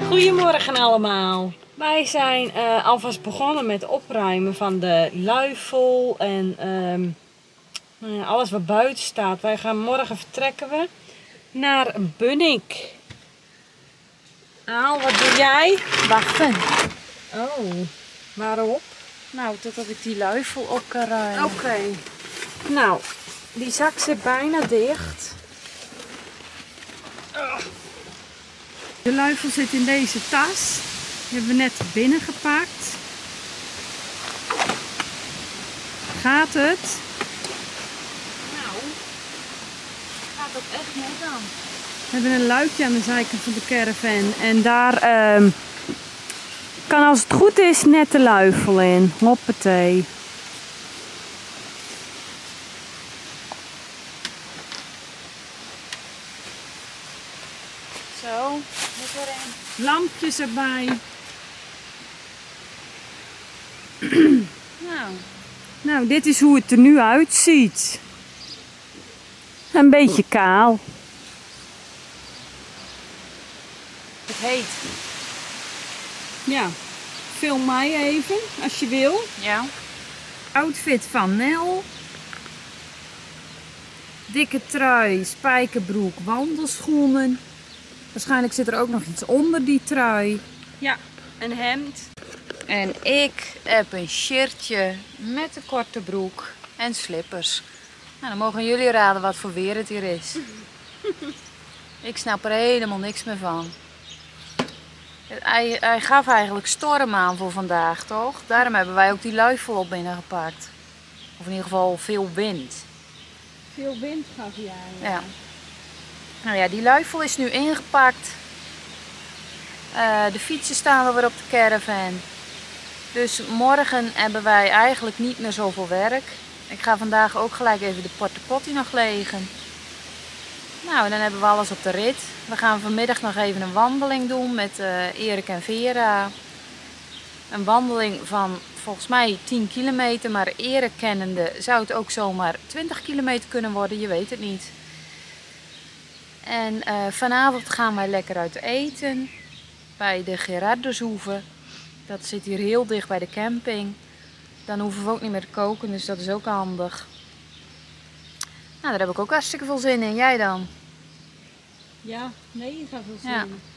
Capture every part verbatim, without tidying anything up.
Goedemorgen allemaal. Wij zijn uh, alvast begonnen met opruimen van de luifel en um, uh, alles wat buiten staat. Wij gaan morgen vertrekken we naar Bunnik. Aal, wat doe jij? Wachten. Oh, waarop? Nou, totdat ik die luifel op kan ruimen. Oké. Okay. Nou, die zak zit bijna dicht. De luifel zit in deze tas. Die hebben we net binnengepakt. Gaat het? Nou, gaat het echt net aan. We hebben een luikje aan de zijkant van de caravan. En daar uh, kan als het goed is net de luifel in. Hoppatee. Zo, moet erin. Lampjes erbij. Nou. Nou, dit is hoe het er nu uitziet. Een beetje kaal. Het heet. Ja, film mij even als je wil. Ja. Outfit van Nel. Dikke trui, spijkerbroek, wandelschoenen. Waarschijnlijk zit er ook nog iets onder die trui. Ja, een hemd. En ik heb een shirtje met een korte broek en slippers. Nou, dan mogen jullie raden wat voor weer het hier is. Ik snap er helemaal niks meer van. Hij, hij gaf eigenlijk storm aan voor vandaag, toch? Daarom hebben wij ook die luifel op binnengepakt. Of in ieder geval veel wind. Veel wind gaf hij aan. Ja. Nou ja, die luifel is nu ingepakt. Uh, de fietsen staan alweer op de caravan. Dus morgen hebben wij eigenlijk niet meer zoveel werk. Ik ga vandaag ook gelijk even de porta potty nog legen. Nou, en dan hebben we alles op de rit. We gaan vanmiddag nog even een wandeling doen met uh, Erik en Vera. Een wandeling van volgens mij tien kilometer, maar Erik kennende zou het ook zomaar twintig kilometer kunnen worden, je weet het niet. En uh, vanavond gaan wij lekker uit eten bij de Gerardushoeve. Dat zit hier heel dicht bij de camping. Dan hoeven we ook niet meer te koken, dus dat is ook handig. Nou, daar heb ik ook hartstikke veel zin in. Jij dan? Ja, nee, je gaat veel zin ja. in.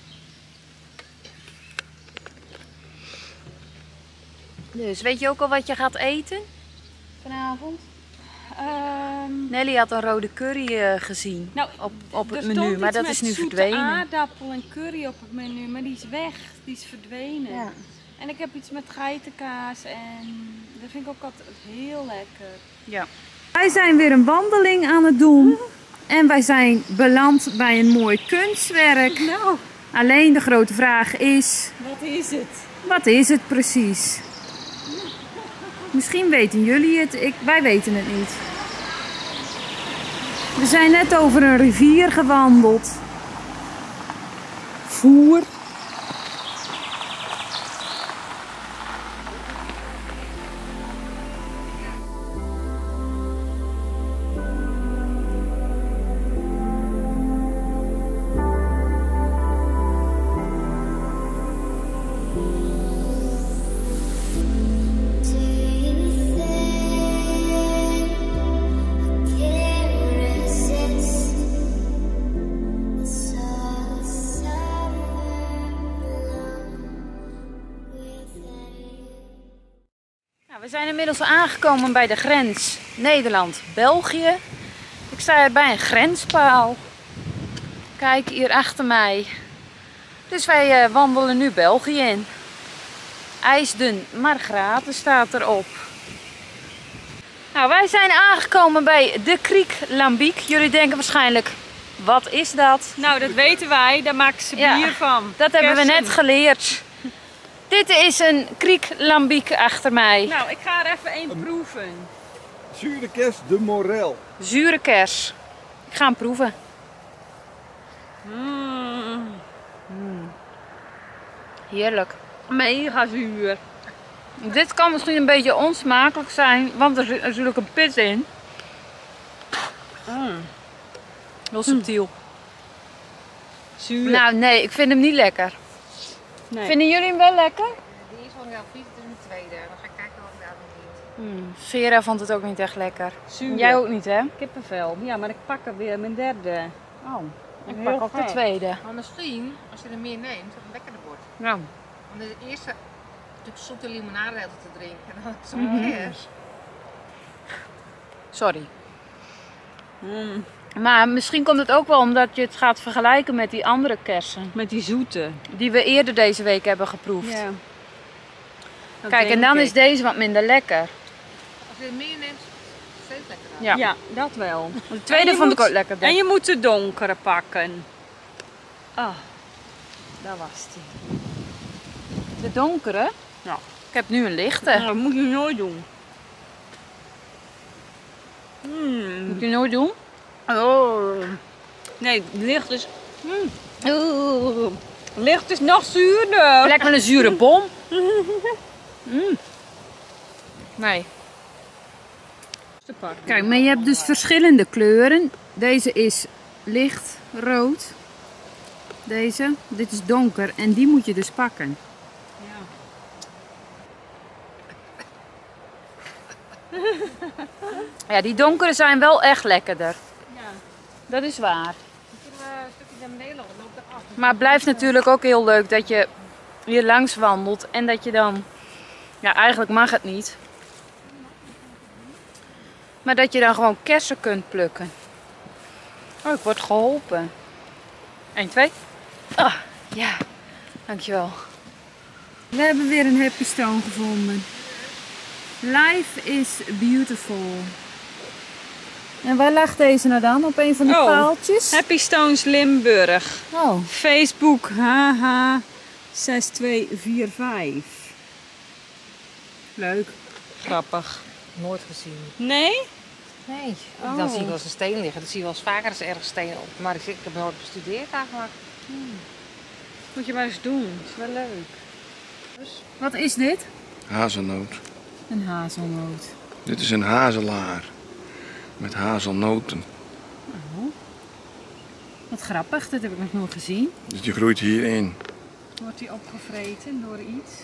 Dus weet je ook al wat je gaat eten vanavond? Um, Nelly had een rode curry uh, gezien nou, op, op het menu, maar dat is nu verdwenen. Aardappel en curry op het menu, maar die is weg, die is verdwenen. Ja. En ik heb iets met geitenkaas en dat vind ik ook altijd heel lekker. Ja. Wij zijn weer een wandeling aan het doen en wij zijn beland bij een mooi kunstwerk. Nou. Alleen de grote vraag is... Wat is het? Wat is het precies? Misschien weten jullie het, ik, wij weten het niet. We zijn net over een rivier gewandeld. Voer. We zijn inmiddels aangekomen bij de grens Nederland-België. Ik sta hier bij een grenspaal. Kijk hier achter mij. Dus wij uh, wandelen nu België in. IJsden maar gratis staat erop. Nou, wij zijn aangekomen bij de Kriek Lambiek. Jullie denken waarschijnlijk, wat is dat? Nou, dat weten wij. Daar maken ze bier ja, van. Dat hebben we net geleerd. Dit is een Kriek Lambiek achter mij. Nou, ik ga er even één proeven. Zure kers de Morel. Zure kers. Ik ga hem proeven. Mm. Mm. Heerlijk. Mega zuur. Dit kan misschien een beetje onsmakelijk zijn, want er zit natuurlijk een pit in. Mm. Heel subtiel. Zuur. Nou nee, ik vind hem niet lekker. Nee. Vinden jullie hem wel lekker? Die is wel heel vies, het is een tweede. Dan ga ik kijken wat ik daar nog niet. Hmm. Vera vond het ook niet echt lekker. Zuur. Jij ook niet, hè? Kippenvel. Ja, maar ik pak er weer mijn derde. Oh, ik Heel pak ook de gek. tweede. Maar misschien, als je er meer neemt, dat het lekkerder wordt. Nou, Om de eerste natuurlijk zoete limonade te drinken. En dan zo'n Mhm. kers. sorry. Mm. Maar misschien komt het ook wel omdat je het gaat vergelijken met die andere kersen. Met die zoete. Die we eerder deze week hebben geproefd. Ja. Dat Kijk, en denk dan ik. is deze wat minder lekker. Als je er meer neemt, is het steeds lekkerder. Ja. Ja, dat wel. De tweede En je vond moet- ik ook lekker. En je moet de donkere pakken. Ah, daar was die. De donkere? Ja. Ik heb nu een lichte. Nou, dat moet je nooit doen. Mm. Moet je nooit doen? Oh. Nee, licht is... Mm. Oeh. Licht is nog zuurder. Lekker met een zure bom. Mm. Nee. Te pakken. Kijk, maar je hebt dus verschillende kleuren. Deze is licht rood. Deze, dit is donker en die moet je dus pakken. Ja. Ja, die donkere zijn wel echt lekkerder. Ja. Dat is waar. Kunnen we een stukje naar beneden lopen, dan loopt er af. Maar het blijft natuurlijk ook heel leuk dat je hier langs wandelt en dat je dan, ja eigenlijk mag het niet, maar dat je dan gewoon kersen kunt plukken. Oh, ik word geholpen. Eén, twee. Ah, ja, dankjewel. We hebben weer een happy stone gevonden. Life is beautiful. En waar lag deze nou dan? Op een van de Oh. paaltjes? Happy Stones Limburg. Oh. Facebook H H zes twee vier vijf. Leuk. Grappig. Nooit gezien. Nee? Nee. Oh. Dan zie ik wel eens een steen liggen. Dan zie je wel eens vaker als er ergens stenen op. Maar ik, ik heb nooit bestudeerd eigenlijk. Moet je maar eens doen. Dat is wel leuk. Wat is dit? Hazelnoot. Een hazelnoot. Dit is een hazelaar. Met hazelnoten. Wat grappig, dat heb ik nog nooit gezien. Dus die groeit hierin. Wordt die opgevreten door iets?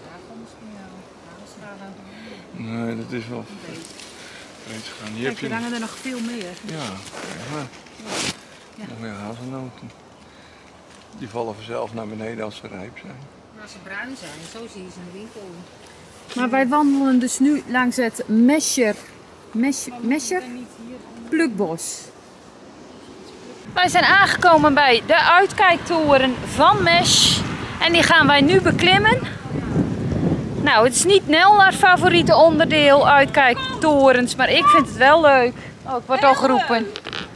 Nee, dat is wel vreemd gegaan. Hier heb Kijk, je... er hangen er nog veel meer. Ja, ja. Ja. Nog meer hazelnoten. Die vallen vanzelf naar beneden als ze rijp zijn. Maar als ze bruin zijn, zo zie je ze in de winkel. Maar wij wandelen dus nu langs het Mescher, Mescher, Mescher Plukbos. Wij zijn aangekomen bij de uitkijktoren van Mesch. En die gaan wij nu beklimmen. Nou, het is niet Nel haar favoriete onderdeel, uitkijktorens, maar ik vind het wel leuk. Oh, ik word al geroepen.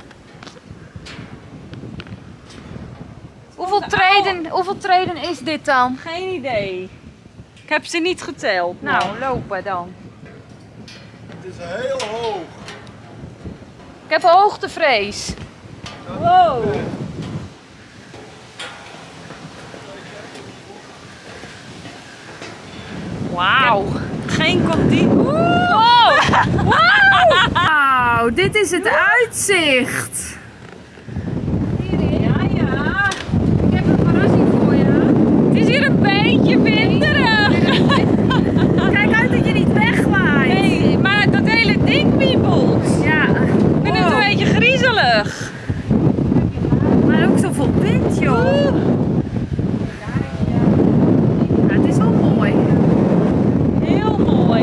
Hoeveel treden, hoeveel treden is dit dan? Geen idee. Ik heb ze niet geteld. Nou, lopen dan. Het is heel hoog. Ik heb hoogtevrees. Wow. Wauw. Geen conditie. Wow. Wow. Wauw, dit is het uitzicht. Ja, ja. Ik heb een verrassing voor je. Het is hier een beetje winderig. Kijk uit dat je niet wegwaait. Nee, maar dat hele ding wiebelt. Ja, Ik vind het een beetje griezelig. maar ook zoveel wind, joh. Ja, het is wel mooi. Heel mooi.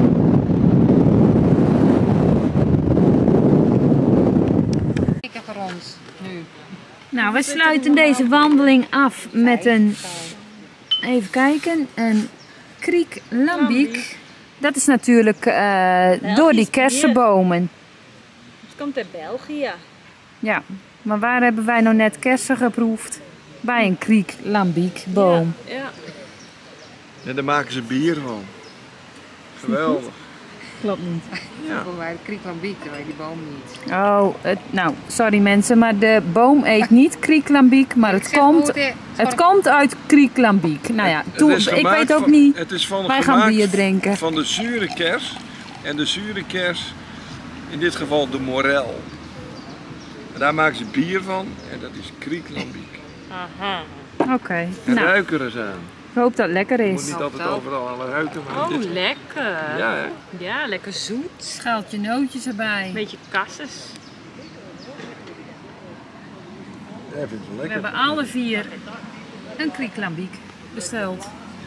Ik heb er rond nu. Nou, we sluiten deze wandeling af met een, even kijken, een kriek lambiek. Dat is natuurlijk uh, door die kersenbomen. Het komt uit België. Ja, maar waar hebben wij nou net kersen geproefd? Bij een kriek lambiekboom. Ja. En daar maken ze bier van. Geweldig. Klopt niet. Ja. Voor mij de kriek van Biek, terwijl die boom niet. Oh, het, nou, sorry mensen, maar de boom eet niet krieklambiek, maar het zeg komt, hoe het is. het komt uit krieklambiek. Nou ja, toen, Het is ik gemaakt weet ook van- niet. Het is van, Wij gaan gemaakt bier drinken. van de zure kers. En de zure kers, in dit geval de morel. En daar maken ze bier van en dat is krieklambiek. Aha. Oké, En nou, ruiken er eens aan. Ik hoop dat het lekker Je moet is. niet Hoop altijd het ook. overal aan het ruiken. Maar Oh, dit... lekker. Ja, hè? Ja, lekker zoet. Schaaltje nootjes erbij. Beetje kasses. Ja, ik vind het wel We lekker. hebben alle vier een krieklambiek besteld.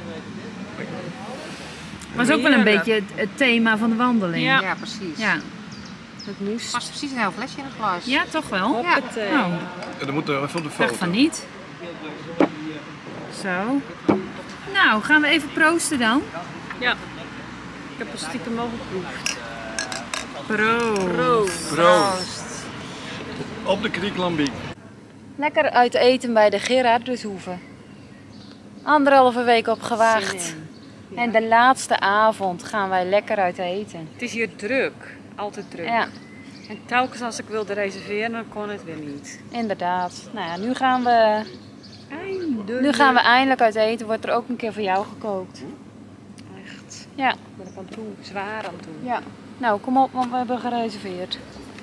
Was ook wel een Heerlijk. beetje het, het thema van de wandeling. Ja. Ja, precies. Ja, Het moest. Past precies een heel flesje in het glas. ja toch wel? Hoppatee. Nou, En dan moet er even op de ik dacht foto. van niet. Zo. Nou, gaan we even proosten dan? Ja. Ik heb een stiekem al geproefd. Proost. Proost. Proost. Op de Krieklambiek. Lekker uit eten bij de Gerardushoeve. Anderhalve week op gewacht. Zin in. En de laatste avond gaan wij lekker uit eten. Het is hier druk. Altijd druk. Ja, En telkens als ik wilde reserveren, dan kon het weer niet. inderdaad. Nou ja, nu gaan we, Eindelijk. nu gaan we eindelijk uit eten. Wordt er ook een keer voor jou gekookt. Echt. Ja. Ik ben er aan toe. Zwaar aan toe. Ja. Nou, kom op, want we hebben gereserveerd.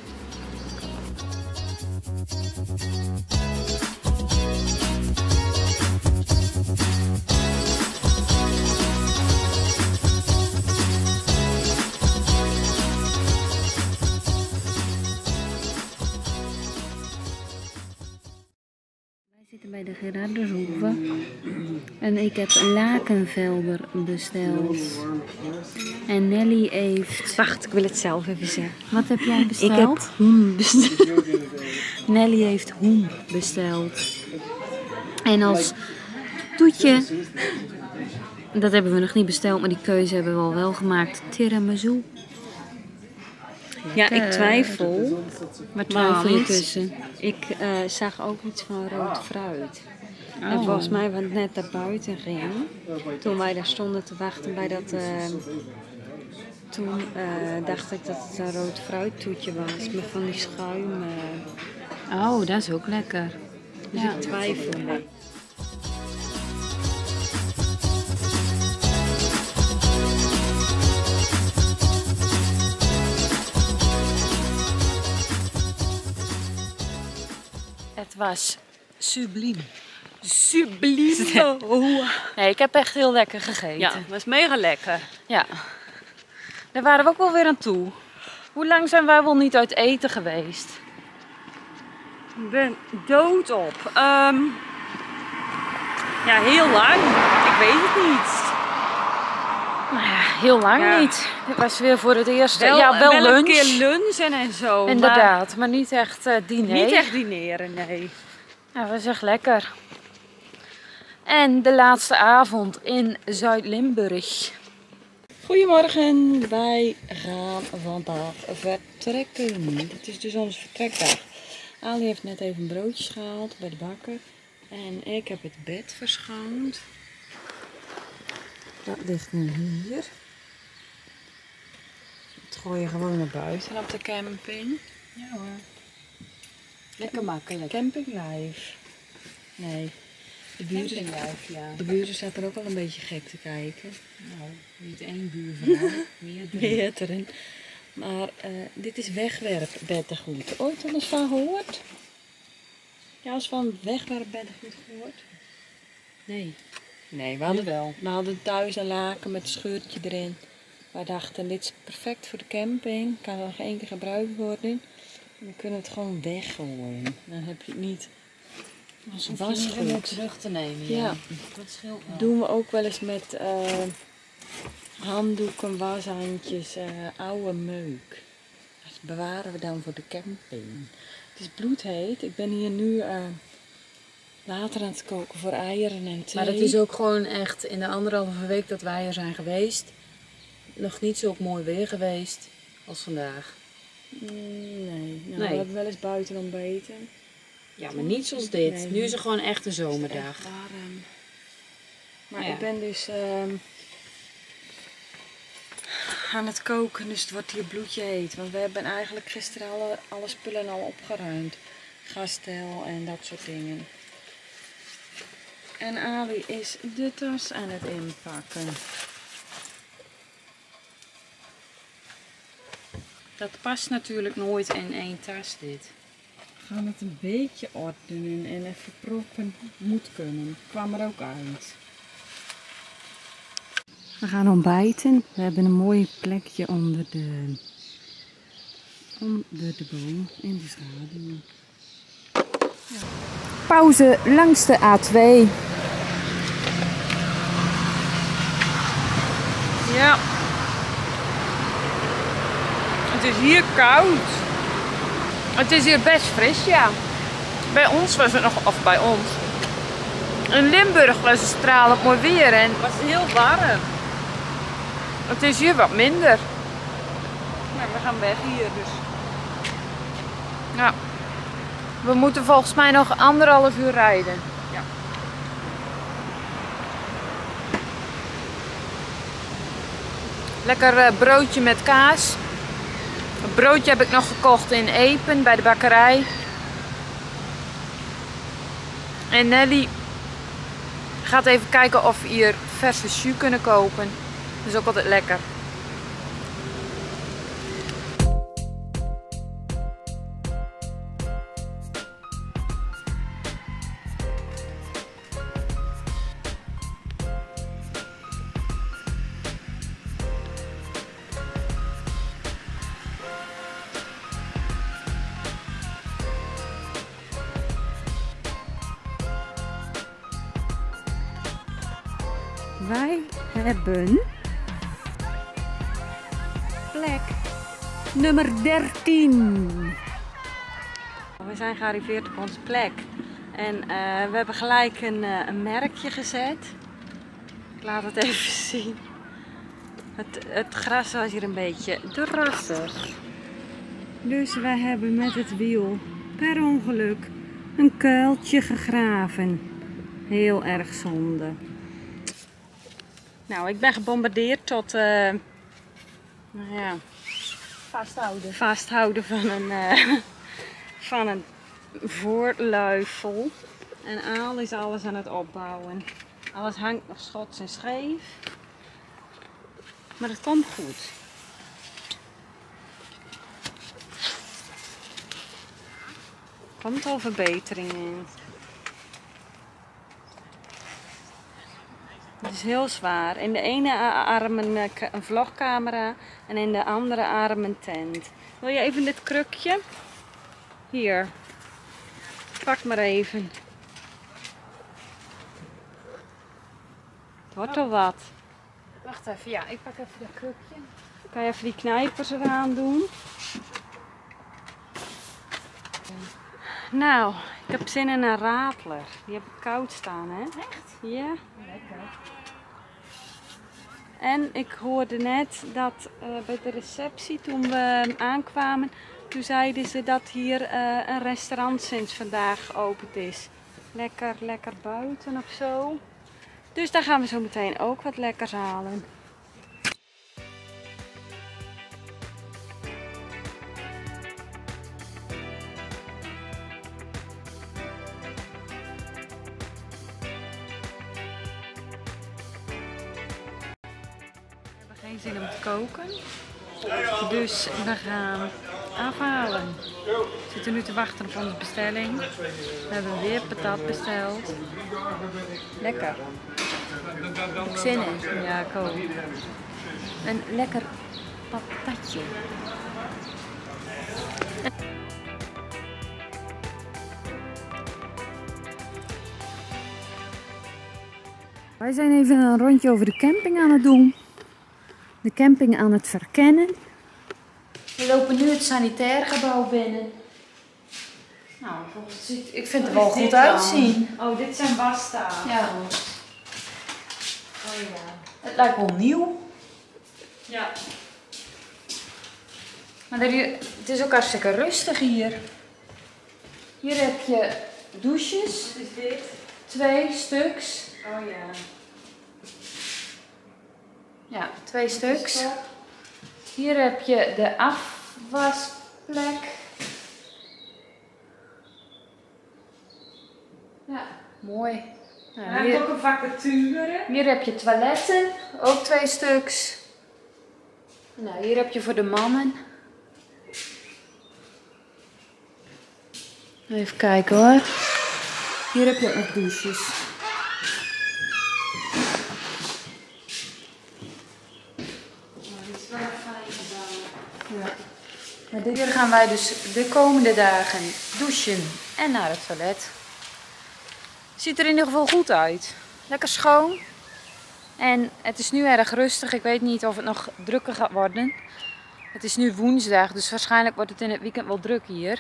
Wij zitten bij de Gerardushoeve en ik heb lakenvelder besteld. En Nelly heeft... Wacht, ik wil het zelf even zeggen. Wat heb jij Ik besteld? heb hoen besteld. Nelly heeft hoen besteld. En als toetje, dat hebben we nog niet besteld, maar die keuze hebben we al wel gemaakt. Tiramisu. Ja, ik twijfel. Waar twijfel je Want tussen? Ik uh, zag ook iets van rood fruit. Oh. En volgens mij, wat net naar buiten ging, toen wij daar stonden te wachten bij dat... Uh, toen uh, dacht ik dat het een rood fruittoetje was, met van die schuim. Uh, Oh, dat is ook lekker. dus Ja. ik twijfel. Het was subliem. Sublime. Nee, ik heb echt heel lekker gegeten. Ja, het was mega lekker. Ja. Daar waren we ook wel weer aan toe. Hoe lang zijn wij wel niet uit eten geweest? Ik ben doodop. Um, ja, heel lang. Ik weet het niet. Nou ja, heel lang Ja. niet. Dit was weer voor het eerst. Wel, ja, wel, wel lunch. een keer lunchen en zo. Inderdaad, maar, niet echt uh, Maar diner. niet echt dineren, nee. Ja, dat was echt lekker. En de laatste avond in Zuid-Limburg. Goedemorgen, wij gaan vandaag vertrekken. Dit is dus onze vertrekdag. Ali heeft net even broodjes gehaald bij de bakker. En ik heb het bed verschoond. Dat ligt nu hier. Dat gooi je gewoon naar buiten op de camping. Ja hoor. Lekker makkelijk. Campinglife. Nee. De buren, Campinglijf, ja. de buren zaten er ook al een beetje gek te kijken. Nou, niet één buurvrouw, meerdere. Meerdere. Maar uh, dit is wegwerpbeddengoed. Ooit al eens van gehoord? Ja, als van wegwerpbeddengoed gehoord? Nee. Nee, we hadden, wel. we hadden thuis een laken met een scheurtje erin. Wij dachten, dit is perfect voor de camping. Kan nog één keer gebruikt worden. En dan kunnen we het gewoon weggooien. Dan heb je het niet als wasgoed. terug te nemen, ja. ja. Dat scheelt wel. Doen we ook wel eens met uh, handdoeken, washandjes, uh, oude meuk. Dat bewaren we dan voor de camping. Het is bloedheet. Ik ben hier nu uh, water aan het koken voor eieren en thee. Maar het is ook gewoon echt in de anderhalve week dat wij er zijn geweest, nog niet zo mooi weer geweest als vandaag. Mm, nee, nou, Nee. we hebben wel eens buiten ontbeten. Ja, maar niet zoals dit. Nee. Nu is het gewoon echt een Echt zomerdag. warm. Maar Ja. ik ben dus uh, aan het koken, dus het wordt hier bloedje heet. Want we hebben eigenlijk gisteren alle, alle spullen al opgeruimd. Gastel en dat soort dingen. En Ali is de tas aan het inpakken. Dat past natuurlijk nooit in één tas dit. We gaan het een beetje ordenen en even proppen moet kunnen. Kwam er ook uit. We gaan ontbijten. We hebben een mooi plekje onder de, onder de boom in de schaduw. Ja. Pauze langs de A twee. Ja. Het is hier koud. Het is hier best fris, ja. Bij ons was het nog, of bij ons. In Limburg was het stralend mooi weer en Het was heel warm. het is hier wat minder. Nou, we gaan weg hier dus. Ja. We moeten volgens mij nog anderhalf uur rijden. Ja. Lekker uh, broodje met kaas. Een broodje heb ik nog gekocht in Epen bij de bakkerij. En Nelly gaat even kijken of we hier verse jus kunnen kopen. Dat is ook altijd lekker. Wij hebben plek nummer dertien. We zijn gearriveerd op onze plek en uh, we hebben gelijk een, uh, een merkje gezet. Ik laat het even zien. Het, het gras was hier een beetje drassig. Dus wij hebben met het wiel per ongeluk een kuiltje gegraven. Heel erg zonde. Nou, ik ben gebombardeerd tot uh, nou ja, Vasthouden. vasthouden van een, uh, van een voorluifel. En Aal is alles aan het opbouwen. Alles hangt nog schots en scheef. Maar het komt goed. Er komt al verbetering in. Het is heel zwaar. In de ene arm een, een vlogcamera en in de andere arm een tent. Wil je even dit krukje? Hier. Pak maar even. Het wordt al wat. Wacht even, ja, ik pak even dat krukje. Kan je even die knijpers eraan doen? Nou, ik heb zin in een radler. Die heb ik koud staan, hè? Echt? Ja. Lekker. En ik hoorde net dat uh, bij de receptie, toen we aankwamen, toen zeiden ze dat hier uh, een restaurant sinds vandaag geopend is. Lekker, lekker buiten of zo. Dus daar gaan we zo meteen ook wat lekkers halen. Geen zin om te koken, dus we gaan afhalen. We zitten nu te wachten op onze bestelling. We hebben weer patat besteld. Lekker. Heb ik zin in? Ja, ik ook. Een lekker patatje. Wij zijn even een rondje over de camping aan het doen. De camping aan het verkennen. We lopen nu het sanitair gebouw binnen. Nou, ik vind het er wel goed uitzien. Oh, dit zijn wastafels. Ja. Oh ja. Het lijkt wel nieuw. Ja. Maar er, het is ook hartstikke rustig hier. Hier heb je douches. Wat is dit? Twee stuks. Oh ja. Ja, twee stuks. Hier heb je de afwasplek. Ja, mooi. Nou, Nou, hier hier, ook een vacature. hier heb je toiletten, ook twee stuks. Nou, hier heb je voor de mannen. Even kijken hoor. Hier heb je ook nog douches. Hier gaan wij dus de komende dagen douchen en naar het toilet. Ziet er in ieder geval goed uit. Lekker schoon. En het is nu erg rustig. Ik weet niet of het nog drukker gaat worden. Het is nu woensdag, dus waarschijnlijk wordt het in het weekend wel druk hier.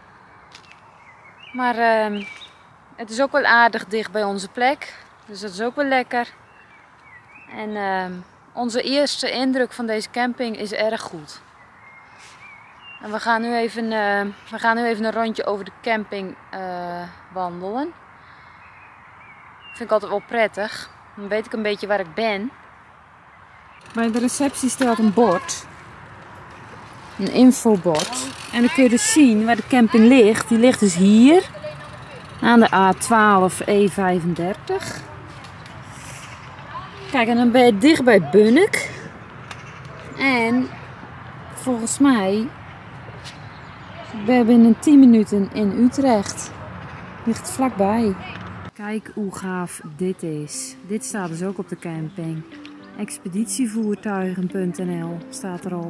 Maar uh, het is ook wel aardig dicht bij onze plek. Dus dat is ook wel lekker. En uh, onze eerste indruk van deze camping is erg goed. En we gaan nu even, uh, we gaan nu even een rondje over de camping uh, wandelen. Vind ik altijd wel prettig. Dan weet ik een beetje waar ik ben. Bij de receptie staat een bord. Een infobord. En dan kun je dus zien waar de camping ligt. Die ligt dus hier. Aan de A twaalf E vijfendertig. Kijk, en dan ben je dicht bij Bunnik. En volgens mij we hebben binnen tien minuten in Utrecht. Ligt vlakbij. Kijk hoe gaaf dit is. Dit staat dus ook op de camping. expeditievoertuigen punt n l staat erop.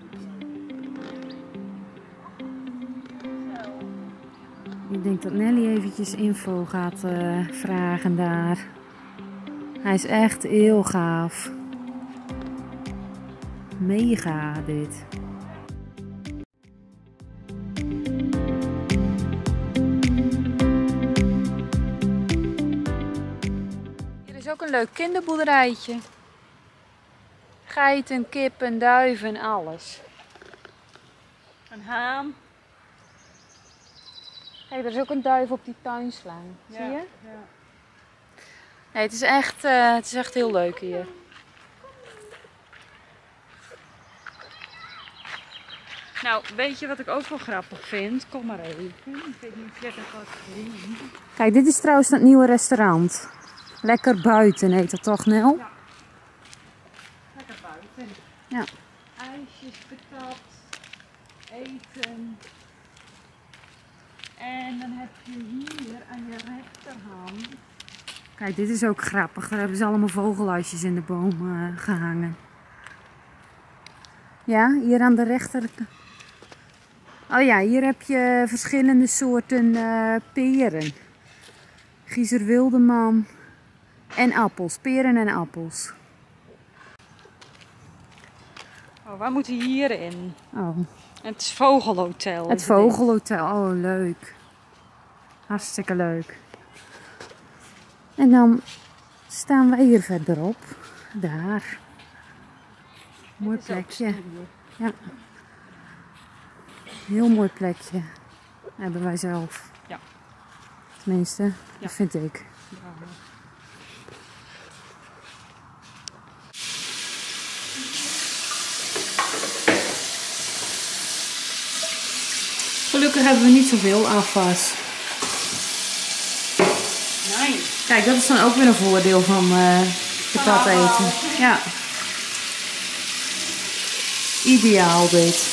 Ik denk dat Nelly eventjes info gaat uh, vragen daar. Hij is echt heel gaaf. Mega dit. Hier is ook een leuk kinderboerderijtje. Geiten, kippen, duiven, alles. Een haan. Kijk, er is ook een duif op die tuinslang. Ja, zie je? Ja. Nee, het is echt, uh, het is echt heel leuk hier. Nou, weet je wat ik ook wel grappig vind? Kom maar even. Ik weet niet of jij dat wat gezien. Kijk, dit is trouwens het nieuwe restaurant. Lekker buiten heet dat toch, Nel? Ja. Lekker buiten. Ja. IJsjes, patat, eten. En dan heb je hier aan je rechterhand. Kijk, dit is ook grappig. Daar hebben ze allemaal vogelhuisjes in de boom uh, gehangen. Ja, hier aan de rechterkant. Oh ja, hier heb je verschillende soorten uh, peren. Giezer Wildeman. En appels. Peren en appels. Oh, waar moeten we hierin? Oh. Het is Vogelhotel. Het Vogelhotel. Oh, leuk. Hartstikke leuk. En dan staan wij hier verderop. Daar. Mooi plekje. Ja. Heel mooi plekje. Hebben wij zelf. Ja. Tenminste, Ja. dat vind ik. Ja. Gelukkig hebben we niet zoveel afwas. Nee. Kijk, dat is dan ook weer een voordeel van uh, patat eten. Ja. Ideaal dit.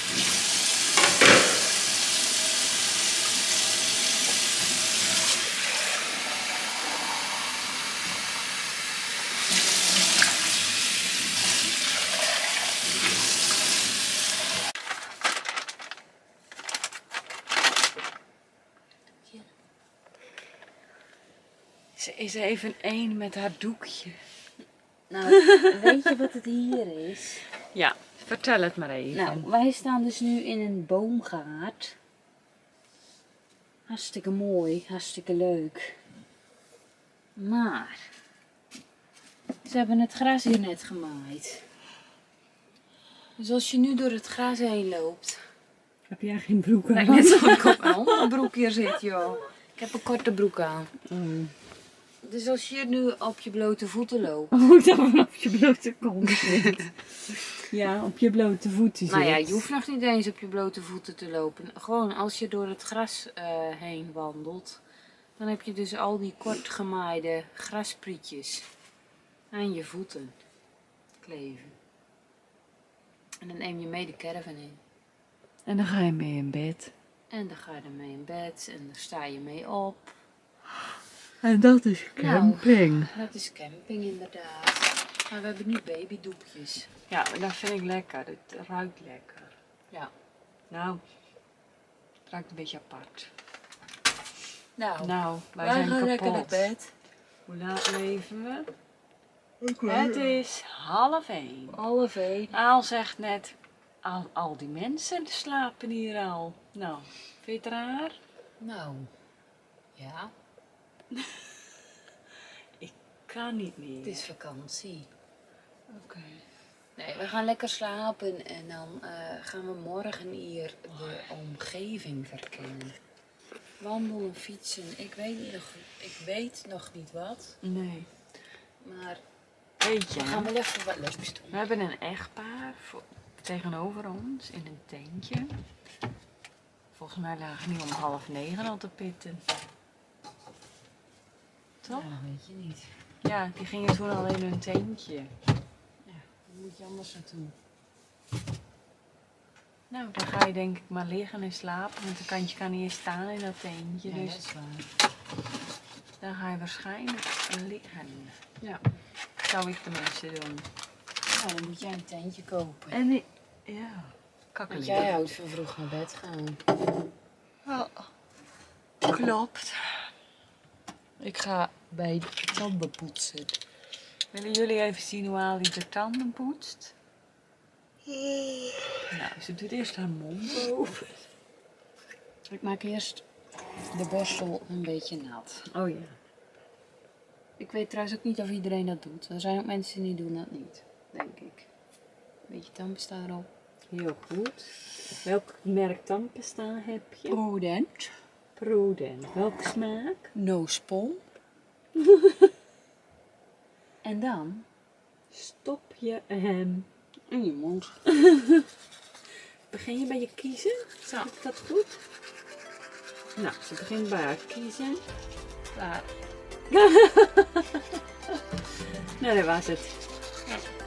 Ze is even één met haar doekje. Nou, weet je wat het hier is? Ja, vertel het maar even. Nou, wij staan dus nu in een boomgaard. Hartstikke mooi, hartstikke leuk. Maar, ze hebben het gras hier net gemaaid. Dus als je nu door het gras heen loopt... Heb jij geen broek aan? Nee, net zo ik op mijn onderbroek hier zit, joh. Ik heb een korte broek aan. Oh. Dus als je nu op je blote voeten loopt... Oh, dan op je blote kont zit. Ja, op je blote voeten zit. Nou ja, je hoeft nog niet eens op je blote voeten te lopen. Gewoon als je door het gras uh, heen wandelt, dan heb je dus al die kort gemaaide grasprietjes aan je voeten kleven. En dan neem je mee de caravan in. En dan ga je mee in bed. En dan ga je er mee in bed en dan sta je mee op. En dat is camping. Nou, dat is camping inderdaad. Maar we hebben nu babydoekjes. Ja, dat vind ik lekker. Het ruikt lekker. Ja. Nou, het ruikt een beetje apart. Nou, Nou, wij, wij zijn gaan kapot. lekker naar bed. Hoe laat leven we? Het is half één. Half één. Aal zegt net, al, al die mensen slapen hier al. Nou, vind je het raar? Nou, ja, Kan niet meer. het is vakantie. Oké. Nee, we gaan lekker slapen en dan eh, gaan we morgen hier de omgeving verkennen. Wandelen, fietsen, ik weet nog, ik weet nog niet wat, Nee. maar Weet je, we gaan wel even wat leuks doen. we hebben een echtpaar voor, tegenover ons in een tentje. Volgens mij lagen die om half negen al te pitten. Toch? Ja, weet je niet. Ja, die gingen toen al in hun tentje. Ja, dan moet je anders naartoe. Nou, dan ga je denk ik maar liggen en slapen, want de kantje kan niet eens staan in dat tentje. Ja, Dus dat is waar. dan ga je waarschijnlijk liggen. Ja. Zou ik tenminste doen. Nou, dan moet jij een tentje kopen. En die, ja, Want kakkelijk. jij houdt van vroeg naar bed gaan. Klopt. Ik ga bij de tanden poetsen. Willen jullie even zien hoe Ali de tanden poetst? Nou, ze doet eerst haar mond boven. Ik maak eerst de borstel een beetje nat. Oh ja. Ik weet trouwens ook niet of iedereen dat doet. Er zijn ook mensen die doen dat niet, denk ik. Een beetje tandpasta erop. Heel goed. Welk merk tandpasta heb je? Prudent. Prudent. Welke smaak? No spon. En dan Stop je hem. in je mond. Begin je bij je kiezen? Zag ik dat goed? Nou, ze begint bij haar kiezen. Daar. Nou, dat was het.